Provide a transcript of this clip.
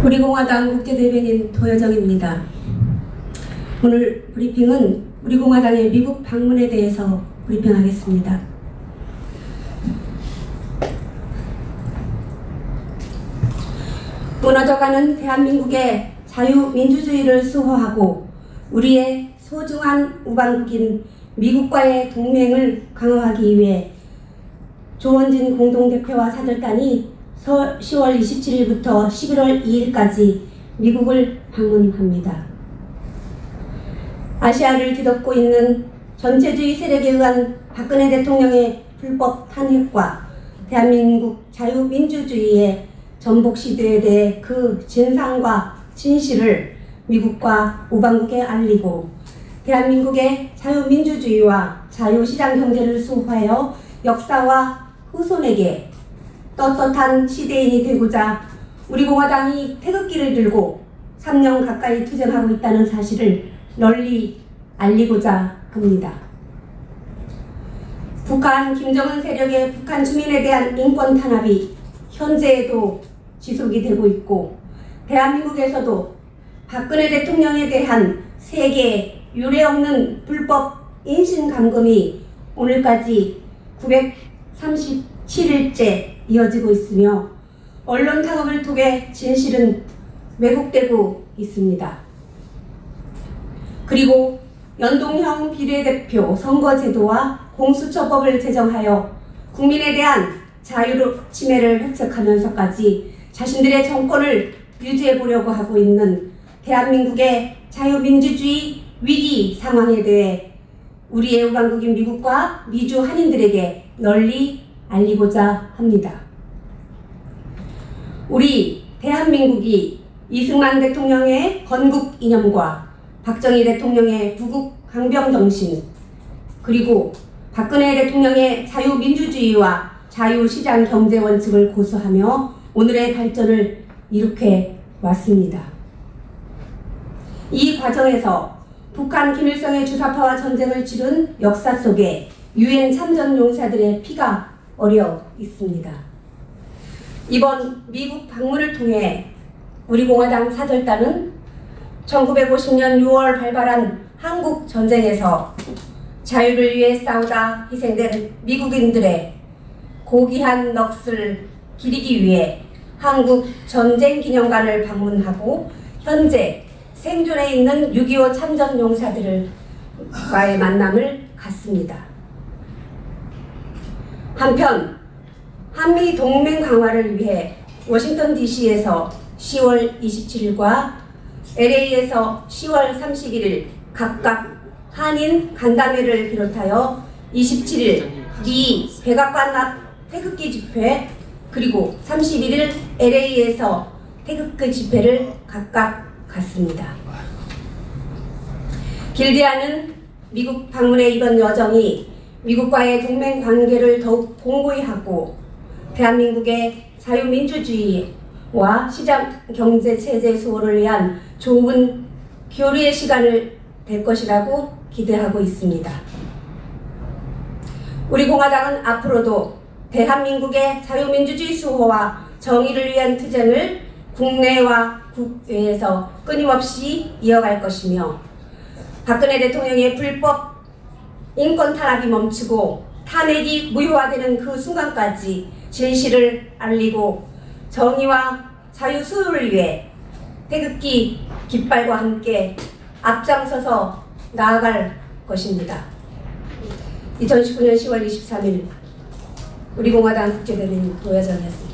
우리공화당 국제대변인 도여정입니다. 오늘 브리핑은 우리공화당의 미국 방문에 대해서 브리핑하겠습니다. 무너져가는 대한민국의 자유민주주의를 수호하고 우리의 소중한 우방국인 미국과의 동맹을 강화하기 위해 조원진 공동대표와 사절단이 10월 27일부터 11월 2일까지 미국을 방문합니다. 아시아를 뒤덮고 있는 전체주의 세력에 의한 박근혜 대통령의 불법 탄핵과 대한민국 자유민주주의의 전복 시대에 대해 그 진상과 진실을 미국과 우방국에 알리고 대한민국의 자유민주주의와 자유시장 경제를 수호하여 역사와 후손에게 떳떳한 시대인이 되고자 우리공화당이 태극기를 들고 3년 가까이 투쟁하고 있다는 사실을 널리 알리고자 합니다. 북한 김정은 세력의 북한 주민에 대한 인권 탄압이 현재에도 지속이 되고 있고 대한민국에서도 박근혜 대통령에 대한 세계 유례없는 불법 인신감금이 오늘까지 937일째 이어지고 있으며 언론 탄압을 통해 진실은 왜곡되고 있습니다. 그리고 연동형 비례대표 선거제도와 공수처법을 제정하여 국민에 대한 자유로 침해를 획책하면서까지 자신들의 정권을 유지해보려고 하고 있는 대한민국의 자유민주주의 위기 상황에 대해 우리의 우방국인 미국과 미주 한인들에게 널리 알리고자 합니다. 우리 대한민국이 이승만 대통령의 건국 이념과 박정희 대통령의 부국 강병 정신 그리고 박근혜 대통령의 자유민주주의와 자유시장 경제 원칙을 고수하며 오늘의 발전을 이룩해 왔습니다. 이 과정에서 북한 김일성의 주사파와 전쟁을 치른 역사 속에 유엔 참전 용사들의 피가 어려 있습니다. 이번 미국 방문을 통해 우리공화당 사절단은 1950년 6월 발발한 한국 전쟁에서 자유를 위해 싸우다 희생된 미국인들의 고귀한 넋을 기리기 위해 한국 전쟁기념관을 방문하고 현재 생존해 있는 6.25 참전 용사들과의 만남을 갖습니다. 한편 한미 동맹 강화를 위해 워싱턴 DC에서 10월 27일과 LA에서 10월 31일 각각 한인 간담회를 비롯하여 27일 미 백악관 앞 태극기 집회 그리고 31일 LA에서 태극기 집회를 각각 갔습니다. 길지 않은 미국 방문의 이번 여정이 미국과의 동맹 관계를 더욱 공고히 하고 대한민국의 자유민주주의와 시장 경제 체제 수호를 위한 좋은 교류의 시간을 될 것이라고 기대하고 있습니다. 우리공화당은 앞으로도 대한민국의 자유민주주의 수호와 정의를 위한 투쟁을 국내와 국외에서 끊임없이 이어갈 것이며 박근혜 대통령의 불법 인권 탄압이 멈추고 탄핵이 무효화되는 그 순간까지 진실을 알리고 정의와 자유 수호를 위해 태극기 깃발과 함께 앞장서서 나아갈 것입니다. 2019년 10월 23일 우리공화당 국제대변인 도여정이었습니다.